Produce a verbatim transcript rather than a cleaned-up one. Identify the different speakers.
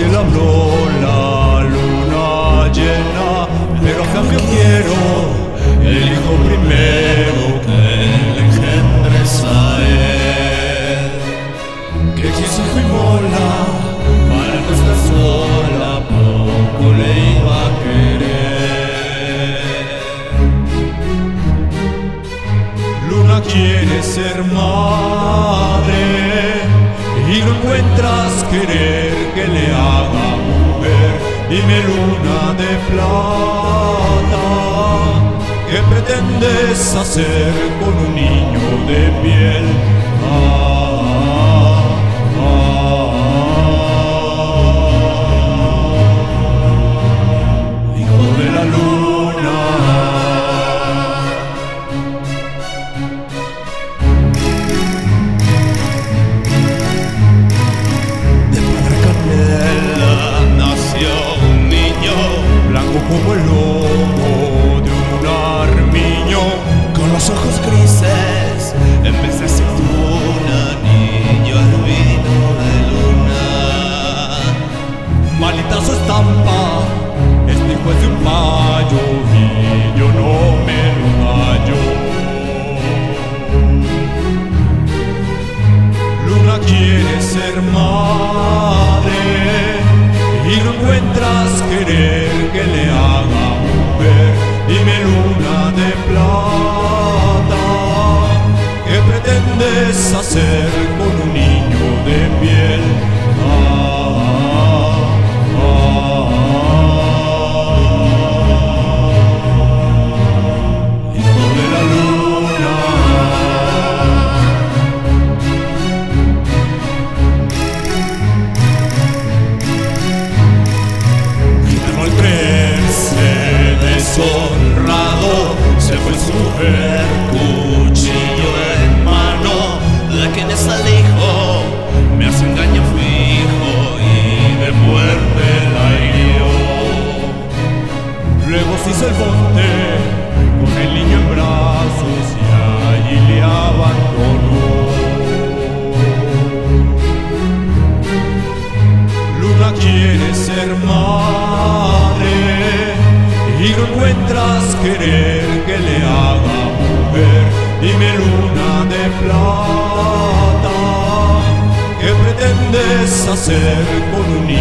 Speaker 1: cielo habló la luna llena, pero a cambio quiero el hijo primero que le engendres a él. Que es hijo y mola, para no estar sola, poco le iba a querer. Luna quiere ser madre y no encuentras querer que le haga mujer. Dime, luna de plata, ¿qué pretendes hacer con un niño de piel? Ah, ah, ah, hijo de la luna. Como el lobo de un armiño, con los ojos grises en vez de aceituna, niño albino de luna. Maldita su estampa, este hijo es de un payo y yo no me lo hallo. Luna quiere ser madre y no encuentras querer que le haga mujer. Dime, luna de plata, ¿qué pretendes hacer con un niño de piel? Ah, ah, ah, hijo de la luna. Deshonrado se fue su mujer, cuchillo en mano. ¿De quién es el hijo? Me hace engaño fijo y de muerte la hirió. Luego se hizo el monte con el niño en brazos y allí le abandonó. Luna quiere ser madre y no encuentras querer que le haga mujer. Dime, luna de plata, ¿qué pretendes hacer con un niño